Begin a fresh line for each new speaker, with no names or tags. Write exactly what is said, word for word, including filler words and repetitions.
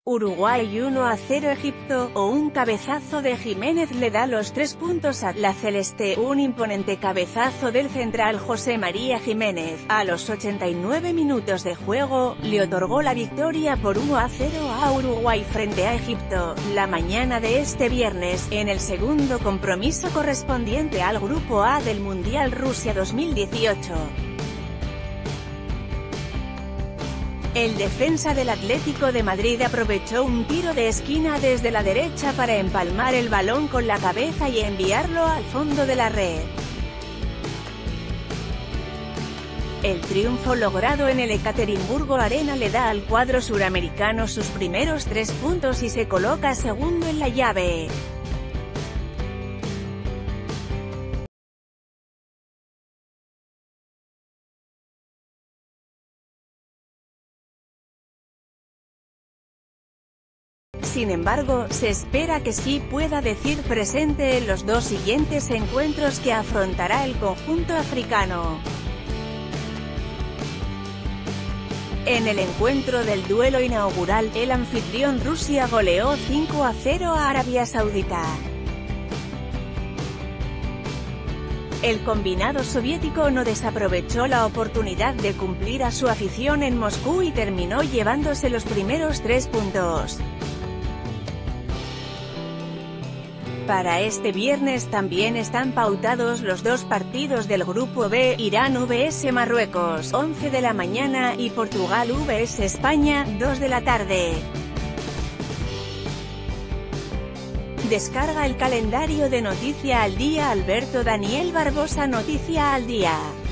Uruguay uno a cero Egipto, o un cabezazo de Jiménez le da los tres puntos a la celeste. Un imponente cabezazo del central José María Jiménez, a los ochenta y nueve minutos de juego, le otorgó la victoria por uno a cero a Uruguay frente a Egipto, la mañana de este viernes, en el segundo compromiso correspondiente al Grupo A del Mundial Rusia dos mil dieciocho. El defensa del Atlético de Madrid aprovechó un tiro de esquina desde la derecha para empalmar el balón con la cabeza y enviarlo al fondo de la red. El triunfo logrado en el Ekaterimburgo Arena le da al cuadro suramericano sus primeros tres puntos y se coloca segundo en la llave. Sin embargo, se espera que sí pueda decir presente en los dos siguientes encuentros que afrontará el conjunto africano. En el encuentro del duelo inaugural, el anfitrión Rusia goleó cinco a cero a Arabia Saudita. El combinado soviético no desaprovechó la oportunidad de cumplir a su afición en Moscú y terminó llevándose los primeros tres puntos. Para este viernes también están pautados los dos partidos del Grupo B, Irán versus Marruecos, once de la mañana, y Portugal versus España, dos de la tarde. Descarga el calendario de Noticia al Día. Alberto Daniel Barbosa. Noticia al Día.